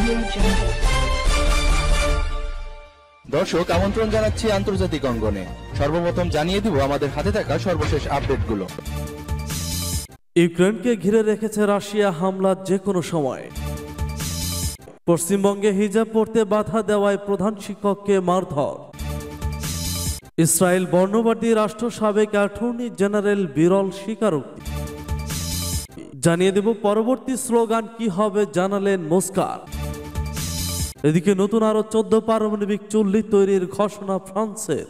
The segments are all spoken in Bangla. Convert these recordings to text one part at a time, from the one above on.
দর্শক আমন্ত্রণ জানাচ্ছি আন্তর্জাতিক অঙ্গনে। সর্বপ্রথম জানিয়ে দিব আমাদের হাতে থাকা সর্বশেষ আপডেটগুলো। ইউক্রেনকে ঘিরে রেখেছে রাশিয়া হামলা যে কোনো সময়। পশ্চিমবঙ্গে হিজাব পড়তে বাধা দেওয়ায় প্রধান শিক্ষককে মারধর। ইসরায়েল বর্ণবাদী রাষ্ট্র সাবেক অ্যাটর্নি জেনারেল বিরল স্বীকারোক্তি। জানিয়ে দেব পরবর্তী স্লোগান কি হবে, জানালেন মস্কার। এদিকে নতুন আরো 14 পারমাণবিক চুল্লি তৈরির ঘোষণা ফ্রান্সের।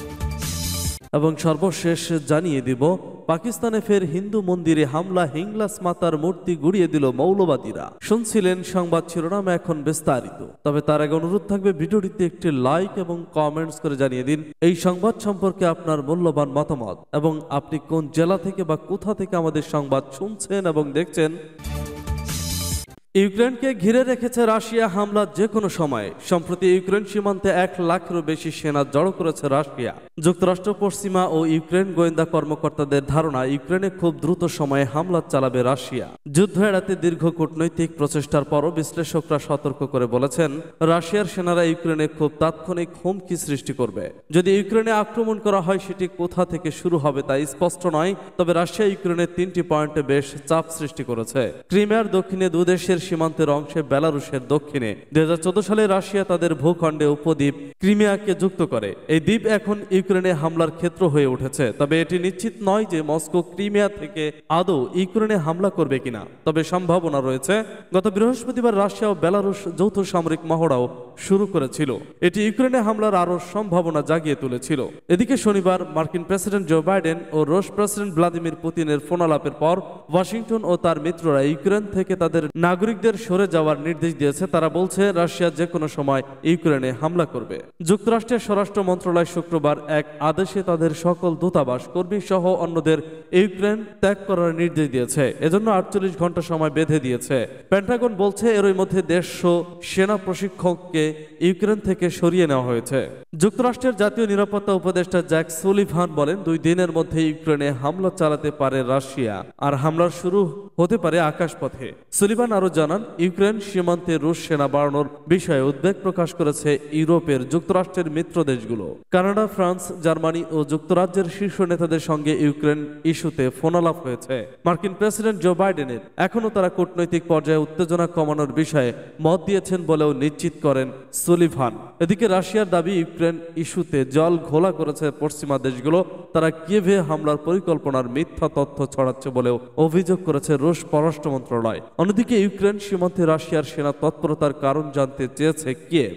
এবং সর্বশেষ জানিয়ে দিব পাকিস্তানে ফের হিন্দু মন্দিরে হামলা, হিংলাস মাতার মূর্তি গুড়িয়ে দিল মৌলবাদীরা। শুনছিলেন সংবাদ শিরোনাম, এখন বিস্তারিত। তবে তার আগে অনুরোধ থাকবে ভিডিওটিতে একটি লাইক এবং কমেন্টস করে জানিয়ে দিন এই সংবাদ সম্পর্কে আপনার মূল্যবান মতামত এবং আপনি কোন জেলা থেকে বা কোথা থেকে আমাদের সংবাদ শুনছেন এবং দেখছেন। ইউক্রেনকে ঘিরে রেখেছে রাশিয়া হামলা যে কোনো সময়। সম্প্রতি ইউক্রেন সীমান্তে 1 লাখেরও বেশি সেনা জড়ো করেছে রাশিয়া। যুক্তরাষ্ট্র, পশ্চিমা ও ইউক্রেন গোয়েন্দা কর্মকর্তাদের ধারণা ইউক্রেনে খুব দ্রুত সময়ে হামলা চালাবে রাশিয়া। যুদ্ধ এড়াতে দীর্ঘ কূটনৈতিক প্রচেষ্টার পরও বিশ্লেষকরা সতর্ক করে বলেছেন রাশিয়ার সেনারা ইউক্রেনে খুব তাৎক্ষণিক হুমকি সৃষ্টি করবে। যদি ইউক্রেনে আক্রমণ করা হয় সেটি কোথা থেকে শুরু হবে তা স্পষ্ট নয়, তবে রাশিয়া ইউক্রেনের 3টি পয়েন্টে বেশ চাপ সৃষ্টি করেছে। ক্রিমিয়ার দক্ষিণে দুদেশের সীমান্তের অংশে বেলারুশের দক্ষিণে 2014 সালে রাশিয়া তাদের ভূখণ্ডে উপদ্বীপ ক্রিমিয়াকে যুক্ত করে। এই দ্বীপ এখন ইউক্রেনে হামলার ক্ষেত্র হয়ে উঠেছে। তবে এটি নিশ্চিত নয় যে মস্কো ক্রিমিয়া থেকে আদৌ ইউক্রেনে হামলা করবে কিনা, তবে সম্ভাবনা রয়েছে। গত বৃহস্পতিবার রাশিয়া ও বেলারুশ যৌথ সামরিক মহড়াও শুরু করেছিল। এটি ইউক্রেনে হামলার আরও সম্ভাবনা জাগিয়ে তুলেছিল। এদিকে শনিবার মার্কিন প্রেসিডেন্ট জো বাইডেন ও রুশ প্রেসিডেন্ট ভ্লাদিমির পুতিনের ফোনালাপের পর ওয়াশিংটন ও তার মিত্ররা ইউক্রেন থেকে তাদের নাগরিকদের সরে যাওয়ার নির্দেশ দিয়েছে। তারা বলছে রাশিয়া যে কোনো সময় ইউক্রেনে হামলা করবে। যুক্তরাষ্ট্রের স্বরাষ্ট্র মন্ত্রণালয় শুক্রবার এক আদেশে তাদের সকল দূতাবাস কর্মী সহ অন্যদের ইউক্রেন ত্যাগ করার নির্দেশ দিয়েছে। এজন্য 48 ঘন্টা সময় বেঁধে দিয়েছে। পেন্টাগন বলছে এরই মধ্যে 150 সেনা প্রশিক্ষককে ইউক্রেন থেকে সরিয়ে নেওয়া হয়েছে। যুক্তরাষ্ট্রের জাতীয় নিরাপত্তা উপদেষ্টা জ্যাক সুলিভান বলেন 2 দিনের মধ্যে ইউক্রেনে হামলা চালাতে পারে রাশিয়া, আর হামলার শুরু হতে পারে আকাশপথে। সুলিভান আরো জানান ইউক্রেন সীমান্তে রুশ সেনা বাড়ানোর বিষয়ে উদ্বেগ প্রকাশ করেছে ইউরোপের যুক্তরাষ্ট্রের মিত্র দেশগুলো। কানাডা, ফ্রান্স, জার্মানি ও যুক্তরাজ্যের শীর্ষ নেতাদের সঙ্গে ইউক্রেন ইস্যুতে ফোনালাপ হয়েছে। মার্কিন প্রেসিডেন্ট জো বাইডেনের এখনও তারা কূটনৈতিক পর্যায়ে উত্তেজনা কমানোর বিষয়ে মত দিয়েছেন বলেও নিশ্চিত করেন সুলিভান। এদিকে রাশিয়ার দাবি ইউক্রেন ইস্যুতে জল ঘোলা করেছে পশ্চিমা দেশগুলো। তারা কিয়েভে হামলার পরিকল্পনার মিথ্যা তথ্য ছড়াচ্ছে বলেও অভিযোগ করেছে রুশ পররাষ্ট্র মন্ত্রণালয়। অন্যদিকে ইউক্রেন সীমান্তে রাশিয়ার সেনা তৎপরতার কারণ জানতে চেয়েছে কিয়েভ।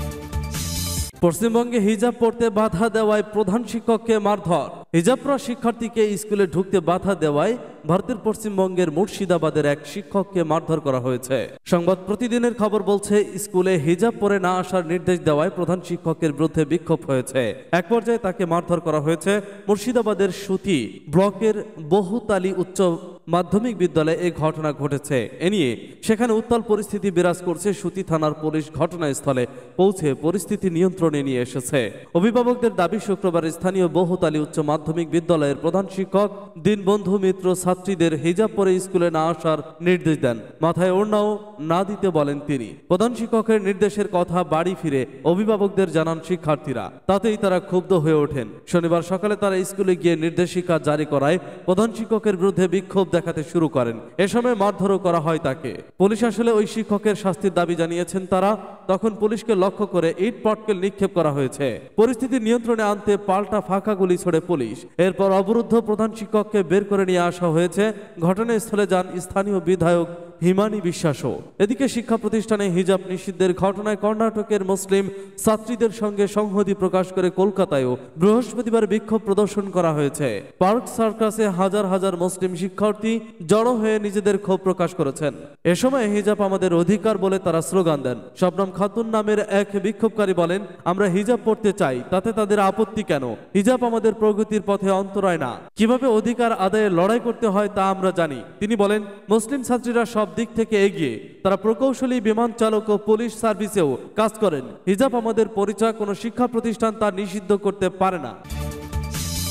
পশ্চিমবঙ্গে হিজাব পড়তে বাধা দেওয়ায় প্রধান শিক্ষককে মারধর। হিজাবপরা শিক্ষার্থীকে স্কুলে ঢুকতে বাধা দেওয়ায় ভারতের পশ্চিমবঙ্গের মুর্শিদাবাদের এক শিক্ষককে মারধর করা হয়েছে। সংবাদ প্রতিদিনের খবর বলছে স্কুলে হিজাব পরে না আসার নির্দেশ দেওয়ায় প্রধান শিক্ষকের বিরুদ্ধে বিক্ষোভ হয়েছে। এক পর্যায়ে তাকে মারধর করা হয়েছে। মুর্শিদাবাদের সুতি ব্লকের বহুতালী উচ্চ মাধ্যমিক বিদ্যালয়ে এই ঘটনা ঘটেছে। এ নিয়ে সেখানে উত্তাল পরিস্থিতি বিরাজ করছে। সুতি থানার পুলিশ ঘটনাস্থলে পৌঁছে পরিস্থিতি নিয়ন্ত্রণে নিয়ে এসেছে। অভিভাবকদের দাবি শুক্রবার স্থানীয় বহুতালী উচ্চ মাধ্যমিক বিদ্যালয়ের প্রধান শিক্ষক দীনবন্ধু মিত্র ছাত্রীদের হিজাব পরে স্কুলে না আসার নির্দেশ দেন। মাথায় ওড়নাও না দিতে বলেন তিনি। প্রধান শিক্ষকের নির্দেশের কথা বাড়ি ফিরে অভিভাবকদের জানান শিক্ষার্থীরা। তাতেই তারা ক্ষুব্ধ হয়ে ওঠেন। শনিবার সকালে তারা স্কুলে গিয়ে নির্দেশিকা জারি করায় প্রধান শিক্ষকের বিরুদ্ধে বিক্ষোভ দেখাতে শুরু করেন। এ সময় মারধরও করা হয় তাকে। পুলিশ আসলে ওই শিক্ষকের শাস্তির দাবি জানিয়েছেন তারা। তখন পুলিশকে লক্ষ্য করে ইট পটকেল নিক্ষেপ করা হয়েছে। পরিস্থিতি নিয়ন্ত্রণে আনতে পাল্টা ফাঁকা গুলি ছোড়ে পুলিশ। এরপর অবরুদ্ধ প্রধান শিক্ষককে বের করে নিয়ে আসা হয়েছে। ঘটনাস্থলে যান স্থানীয় বিধায়ক হিমানি বিশ্বাসও। এদিকে শিক্ষা প্রতিষ্ঠানে হিজাব নিষিদ্ধের ঘটনায় কর্ণাটকের মুসলিম ছাত্রীদের সঙ্গে সংহতি প্রকাশ করে কলকাতায়ও বৃহস্পতিবার বিক্ষোভ প্রদর্শন করা হয়েছে। পার্ক সার্কাসে হাজার হাজার মুসলিম শিক্ষার্থী জড়ো হয়ে নিজেদের ক্ষোভ প্রকাশ করেছেন। এ সময় হিজাব আমাদের অধিকার বলে তারা স্লোগান দেন। শবনম খাতুন নামের এক বিক্ষোভকারী বলেন, আমরা হিজাব পড়তে চাই, তাতে তাদের আপত্তি কেন? হিজাব আমাদের প্রগতির পথে অন্তরায় না। কিভাবে অধিকার আদায়ে লড়াই করতে হয় তা আমরা জানি। তিনি বলেন, মুসলিম ছাত্রীরা সব দিক থেকে এগিয়ে। তারা প্রকৌশলী, বিমান চালক ও পুলিশ সার্ভিসেও কাজ করেন। হিজাব আমাদের পরিচয়, কোনো শিক্ষা প্রতিষ্ঠান তা নিষিদ্ধ করতে পারে না।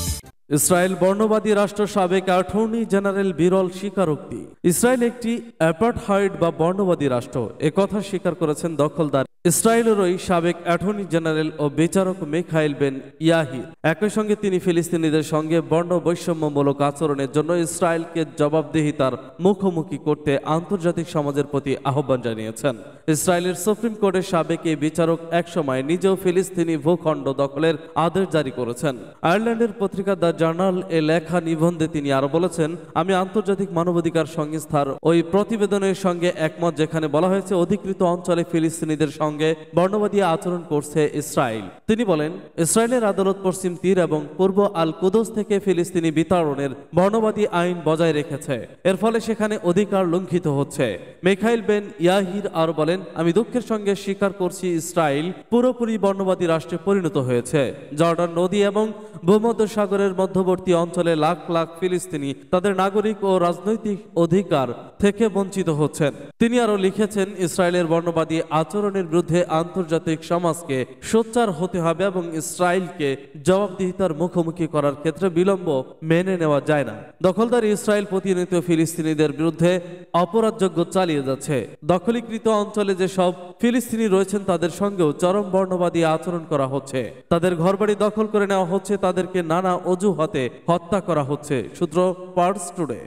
ইসরায়েল বর্ণবাদী রাষ্ট্র সাবেক অ্যাটর্নি জেনারেল বিরল স্বীকারোক্তি। ইসরায়েল একটি অ্যাপার্টহাইড বা বর্ণবাদী রাষ্ট্র, একথা স্বীকার করেছেন দখলদার ইসরায়েলেরই সাবেক অ্যাটর্নি জেনারেল ও বিচারক মিখাইল বেন ইয়াহির। একই সঙ্গে তিনি ফিলিস্তিনিদের সঙ্গে বর্ণ বৈষম্যমূলক আচরণের জন্য ইসরায়েলকে জবাবদিহিতার মুখোমুখি করতে আন্তর্জাতিক সমাজের প্রতি আহ্বান জানিয়েছেন। ইসরায়েলের সুপ্রিম কোর্টের সাবেক এই বিচারক একসময় নিজেও ফিলিস্তিনি ভূখণ্ড দখলের আদেশ জারি করেছেন। আয়ারল্যান্ডের পত্রিকা দ্য জার্নাল এ লেখা নিবন্ধে তিনি আরো বলেছেন, আমি আন্তর্জাতিক মানবাধিকার সংস্থার ওই প্রতিবেদনের সঙ্গে একমত যেখানে বলা হয়েছে অধিকৃত অঞ্চলে ফিলিস্তিনিদের সঙ্গে বর্ণবাদী আচরণ করছে ইসরায়েল। তিনি বলেন, ইসরায়েলের আদালত পশ্চিম তীর এবং পূর্ব আল কুদস থেকে ফিলিস্তিনি বিতাড়নের বর্ণবাদী আইন বজায় রেখেছে, এর ফলে সেখানে অধিকার লঙ্ঘিত হচ্ছে। মিখাইল বেন ইয়াহির আরো বলেন, আমি দুঃখের সঙ্গে স্বীকার করছি ইসরায়েল পুরোপুরি বর্ণবাদী রাষ্ট্রে পরিণত হয়েছে। জর্ডান নদী এবং ভূমধ্যসাগরের মধ্যবর্তী অঞ্চলে লাখ লাখ ফিলিস্তিনি তাদের নাগরিক ও রাজনৈতিক অধিকার থেকে বঞ্চিত হচ্ছেন। তিনি আরো লিখেছেন, ইসরায়েলের বর্ণবাদী আচরণের বিরুদ্ধে আন্তর্জাতিক সমাজকে সোচ্চার হতে হবে এবং ইসরায়েলকে জবাবদিহিতার মুখোমুখি করার ক্ষেত্রে বিলম্ব মেনে নেওয়া যায় না। দখলদার ইসরায়েল প্রতিনিয়ত ফিলিস্তিনিদের বিরুদ্ধে অপরাধযোগ্য চালিয়ে যাচ্ছে। দখলীকৃত অঞ্চলে যেসব ফিলিস্তিনি রয়েছেন তাদের সঙ্গেও চরম বর্ণবাদী আচরণ করা হচ্ছে। তাদের ঘরবাড়ি দখল করে নেওয়া হচ্ছে, তাদেরকে নানা অজুহাতে হত্যা করা হচ্ছে। সূত্র পার্স টুডে।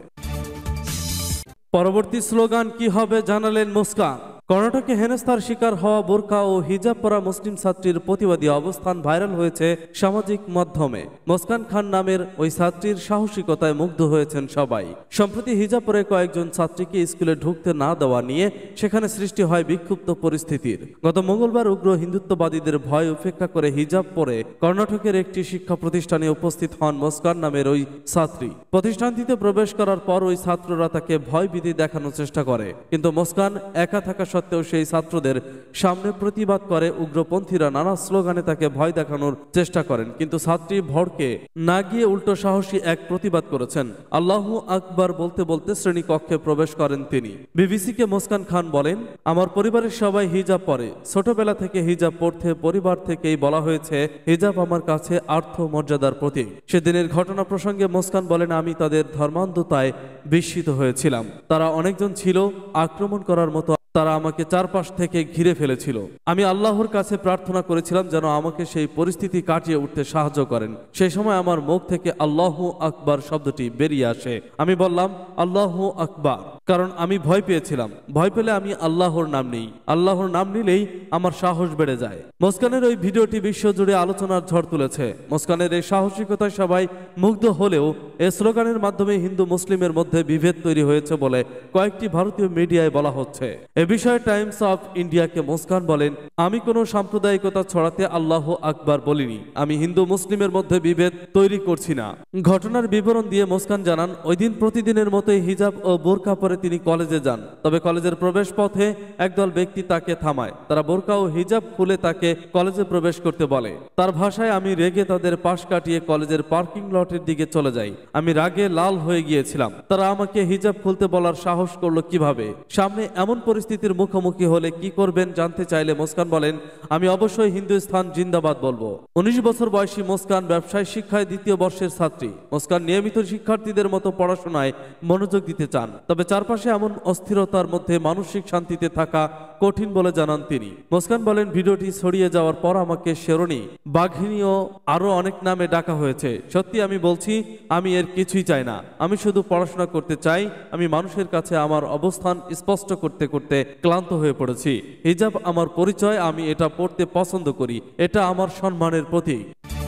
পরবর্তী স্লোগান কি হবে জানালেন মুস্কান। কর্ণাটকে হেনস্থার শিকার হওয়া বোরকা ও হিজাব পরা মুসলিম ছাত্রীর প্রতিবাদী অবস্থান ভাইরাল হয়েছে সামাজিক মাধ্যমে। মুস্কান খান নামের ওই ছাত্রীর সাহসিকতায় মুগ্ধ হয়েছেন সবাই। সম্প্রতি হিজাব পরে কয়েকজন ছাত্রীকে স্কুলে ঢুকতে না দেওয়া নিয়ে সেখানে সৃষ্টি হয় বিক্ষুব্ধ পরিস্থিতির। গত মঙ্গলবার উগ্র হিন্দুত্ববাদীদের ভয় উপেক্ষা করে হিজাব পরে কর্ণাটকের একটি শিক্ষা প্রতিষ্ঠানে উপস্থিত হন মুস্কান নামের ওই ছাত্রী। প্রতিষ্ঠানটিতে প্রবেশ করার পর ওই ছাত্ররা তাকে ভয়ভীতি দেখানোর চেষ্টা করে, কিন্তু মুস্কান একা থাকা সত্ত্বেও সেই ছাত্রদের সামনে প্রতিবাদ করে। উগ্রপন্থীরা নানা স্লোগানে তাকে ভয় দেখানোর চেষ্টা করেন, কিন্তু ছাত্রী ভড়কে না গিয়ে উল্টো সাহসী এক প্রতিবাদ করেছেন। আল্লাহু আকবার বলতে বলতে শ্রেণীকক্ষে প্রবেশ করেন তিনি। বিবিসিকে মুস্কান খান বলেন, আমার পরিবারের সবাই হিজাব পরে। ছোটবেলা থেকে হিজাব পড়তে পরিবার থেকেই বলা হয়েছে হিজাব আমার কাছে আর্থ মর্যাদার প্রতীক। সেদিনের ঘটনা প্রসঙ্গে মুস্কান বলেন, আমি তাদের ধর্মান্ধতায় বিস্মিত হয়েছিলাম। তারা অনেকজন ছিল আক্রমণ করার মতো। তারা আমাকে চারপাশ থেকে ঘিরে ফেলেছিল। আমি আল্লাহর কাছে প্রার্থনা করেছিলাম যেন আমাকে সেই পরিস্থিতি কাটিয়ে উঠতে সাহায্য করেন। সেই সময় আমার মুখ থেকে আল্লাহু আকবার শব্দটি বেরিয়ে আসে। আমি বললাম আল্লাহু আকবার, কারণ আমি ভয় পেয়েছিলাম। ভয় পেলে আমি আল্লাহর নাম নেই, আল্লাহর নাম নিলেই আমার সাহস বেড়ে যায়। মুস্কানের ওই ভিডিওটি বিশ্বজুড়ে আলোচনার ঝড় তুলেছে। মুস্কানের এই সাহসিকতায় সবাই মুগ্ধ হলেও এই স্লোগানের মাধ্যমে হিন্দু মুসলিমের মধ্যে বিভেদ তৈরি হয়েছে বলে কয়েকটি ভারতীয় মিডিয়ায় বলা হচ্ছে। এ বিষয়ে টাইমস অফ ইন্ডিয়াকে মুস্কান বলেন, আমি কোনো সাম্প্রদায়িকতা ছড়াতে আল্লাহ আকবার বলিনি। আমি হিন্দু মুসলিমের মধ্যে বিভেদ তৈরি করছি না। ঘটনার বিবরণ দিয়ে মুস্কান জানান, ওই দিন প্রতিদিনের মতোই হিজাব ও বোরকা পরে তিনি কলেজে যান। তবে কলেজের প্রবেশ পথে একদল ব্যক্তি তাকে থামায়। তারা বোরকা ও হিজাব খুলে তাকে কলেজে প্রবেশ করতে বলে। তার ভাষায়, আমি রেগে তাদের পাশ কাটিয়ে কলেজের পার্কিং লটের দিকে চলে যাই। আমি রাগে লাল হয়ে গিয়েছিলাম। তারা আমাকে হিজাব খুলতে বলার সাহস করলো কিভাবে? সামনে এমন পরিস্থিতির মুখোমুখি হলে কি করবেন জানতে চাইলে মুস্কান বলেন, আমি অবশ্যই হিন্দুস্তান জিন্দাবাদ বলবো। 19 বছর বয়সী মুস্কান ব্যবসায় শিক্ষায় দ্বিতীয় বর্ষের ছাত্রী। মুস্কান নিয়মিত শিক্ষার্থীদের মতো পড়াশোনায় মনোযোগ দিতে চান, তবে চারপাশে এমন অস্থিরতার মধ্যে মানসিক শান্তিতে থাকা কঠিন বলে জানান তিনি। মুস্কান বলেন, ভিডিওটি ছড়িয়ে যাওয়ার পর আমাকে শেরণী, বাঘিনী ও আরো অনেক নামে ডাকা হয়েছে। সত্যি আমি বলছি, আমি এর কিছুই চাই না। আমি শুধু পড়াশোনা করতে চাই। আমি মানুষের কাছে আমার অবস্থান স্পষ্ট করতে করতে ক্লান্ত হয়ে পড়েছি। হিজাব আমার পরিচয়, আমি এটা পড়তে পছন্দ করি। এটা আমার সম্মানের প্রতীক।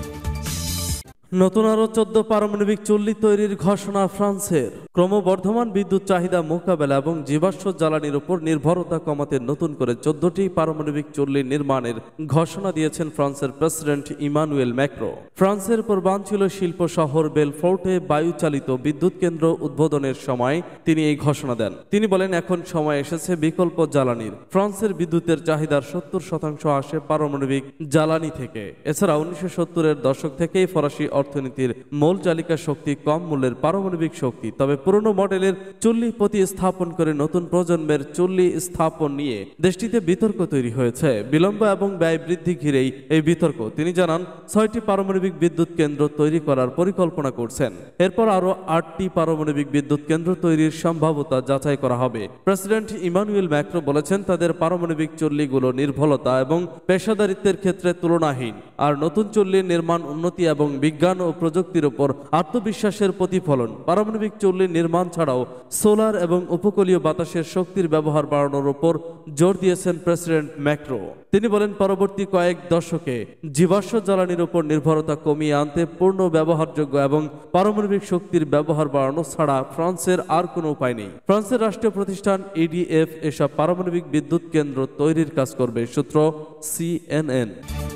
নতুন আরো 14 পারমাণবিক চুল্লি তৈরির ঘোষণা ফ্রান্সের। ক্রমবর্ধমান বিদ্যুৎ চাহিদা মোকাবেলা এবং জীবাশ্ম জ্বালানির উপর নির্ভরতা কমাতে নতুন করে 14টি পারমাণবিক চুল্লি নির্মাণের ঘোষণা দিয়েছেন ফ্রান্সের প্রেসিডেন্ট ইমানুয়েল ম্যাক্রো। ফ্রান্সের পূর্বাঞ্চল শিল্প শহর বেলফোর্টে বায়ুচালিত বিদ্যুৎ কেন্দ্র উদ্বোধনের সময় তিনি এই ঘোষণা দেন। তিনি বলেন, এখন সময় এসেছে বিকল্প জ্বালানির। ফ্রান্সের বিদ্যুতের চাহিদার 70% আসে পারমাণবিক জ্বালানি থেকে। এছাড়া 1970-এর দশক থেকেই ফরাসি অর্থনীতির মূল চালিকা শক্তি কম মূল্যের পারমাণবিক শক্তি। তবে পুরনো মডেলের চুল্লি প্রতিস্থাপন করে নতুন প্রজন্মের চুল্লি স্থাপন নিয়ে দেশটিতে বিতর্ক তৈরি হয়েছে। বিলম্ব এবং ব্যয় বৃদ্ধি ঘিরেই এই বিতর্ক। তিনি জানান 6টি পারমাণবিক বিদ্যুৎ কেন্দ্র তৈরি করার পরিকল্পনা করছেন। এরপর আরও 8টি পারমাণবিক বিদ্যুৎ কেন্দ্র তৈরির সম্ভাব্যতা যাচাই করা হবে। প্রেসিডেন্ট ইমানুয়েল ম্যাক্রো বলেছেন তাদের পারমাণবিক চুল্লিগুলো নির্ভুলতা এবং পেশাদারিত্বের ক্ষেত্রে তুলনাহীন, আর নতুন চুল্লির নির্মাণ উন্নতি এবং বিজ্ঞান ও প্রযুক্তির উপর আত্মবিশ্বাসের প্রতিফলন। পারমাণবিক চুল্লি নির্মাণ ছাড়াও সোলার এবং উপকূলীয় বাতাসের শক্তির ব্যবহার বাড়ানোর উপর জোর দিয়েছেন প্রেসিডেন্ট ম্যাক্রো। তিনি বলেন পরবর্তী কয়েক দশকে জীবাশ্ম জ্বালানির উপর নির্ভরতা কমিয়ে আনতে পূর্ণ ব্যবহারযোগ্য এবং পারমাণবিক শক্তির ব্যবহার বাড়ানো ছাড়া ফ্রান্সের আর কোনো উপায় নেই। ফ্রান্সের রাষ্ট্রীয় প্রতিষ্ঠান EDF এসব পারমাণবিক বিদ্যুৎ কেন্দ্র তৈরির কাজ করবে। সূত্র CNN।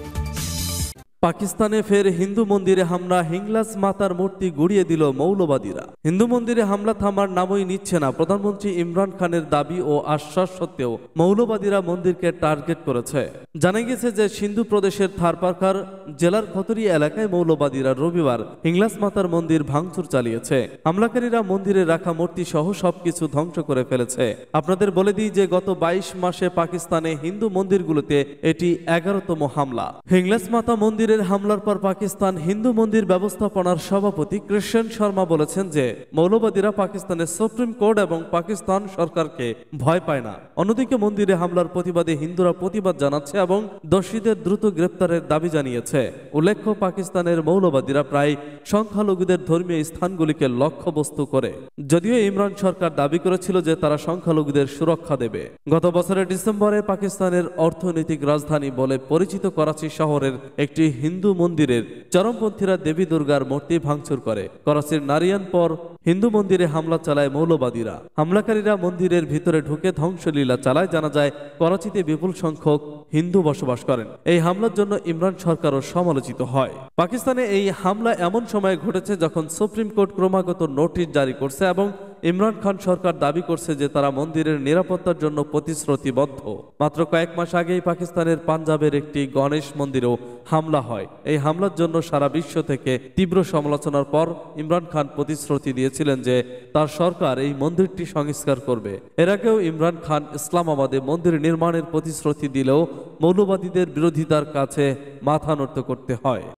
পাকিস্তানে ফের হিন্দু মন্দিরে হামলা, হিংলাজ মাতার মূর্তি গুড়িয়ে দিল মৌলবাদীরা। হিন্দু মন্দিরে হামলা থামার নামই নিচ্ছে না। প্রধানমন্ত্রী ইমরান খানের দাবি ও আশ্বাস সত্ত্বেও মৌলবাদীরা মন্দিরকে টার্গেট করেছে। জানা গেছে যে সিন্ধু প্রদেশের থারপারকার জেলার খতরি এলাকায় মৌলবাদীরা রবিবার হিংলাজ মাতার মন্দির ভাঙচুর চালিয়েছে। হামলাকারীরা মন্দিরে রাখা মূর্তি সহ সবকিছু ধ্বংস করে ফেলেছে। আপনাদের বলে দিই যে গত 22 মাসে পাকিস্তানে হিন্দু মন্দিরগুলোতে এটি 11তম হামলা। হিংলাজ মাতা মন্দির হামলার পর পাকিস্তান হিন্দু মন্দির ব্যবস্থাপনার সভাপতি কৃষ্ণ শর্মা বলেছেন যে মৌলবাদীরা পাকিস্তানের সুপ্রিম কোর্ট এবং পাকিস্তান সরকারকে ভয় পায় না। অন্যদিকে মন্দিরে হামলার প্রতিবাদে হিন্দুরা প্রতিবাদ জানাচ্ছে এবং দোষীদের দ্রুত গ্রেপ্তারের দাবি জানিয়েছে। উল্লেখ্য পাকিস্তানের মৌলবাদীরা প্রায় সংখ্যালঘুদের ধর্মীয় স্থানগুলিকে লক্ষ্যবস্তু করে। যদিও ইমরান সরকার দাবি করেছিল যে তারা সংখ্যালঘুদের সুরক্ষা দেবে। গত বছরের ডিসেম্বরে পাকিস্তানের অর্থনৈতিক রাজধানী বলে পরিচিত করাচি শহরের একটি হিন্দু মন্দিরের চরমপন্থীরা দেবী দুর্গার মূর্তি ভাঙচুর করে। করাচির নারিয়ানপর হিন্দু মন্দিরে হামলা চালায় মৌলবাদীরা। হামলাকারীরা মন্দিরের ভিতরে ঢুকে ধ্বংসলীলা চালায়। জানা যায় করাচিতে বিপুল সংখ্যক হিন্দু বসবাস করেন। এই হামলার জন্য ইমরান সরকারও সমালোচিত হয়। পাকিস্তানে এই হামলা এমন সময় ঘটেছে যখন সুপ্রিম কোর্ট ক্রমাগত নোটিশ জারি করছে এবং ইমরান খান সরকার দাবি করছে যে তারা মন্দিরের নিরাপত্তার জন্য প্রতিশ্রুতিবদ্ধ। মাত্র কয়েক মাস আগেই পাকিস্তানের পাঞ্জাবের একটি গণেশ মন্দিরেও হামলা হয়। এই হামলার জন্য সারা বিশ্ব থেকে তীব্র সমালোচনার পর ইমরান খান প্রতিশ্রুতি দিয়েছিলেন যে তার সরকার এই মন্দিরটি সংস্কার করবে। এর আগেও ইমরান খান ইসলামাবাদে মন্দির নির্মাণের প্রতিশ্রুতি দিলেও মৌলবাদীদের বিরোধিতার কাছে মাথা নত করতে হয়।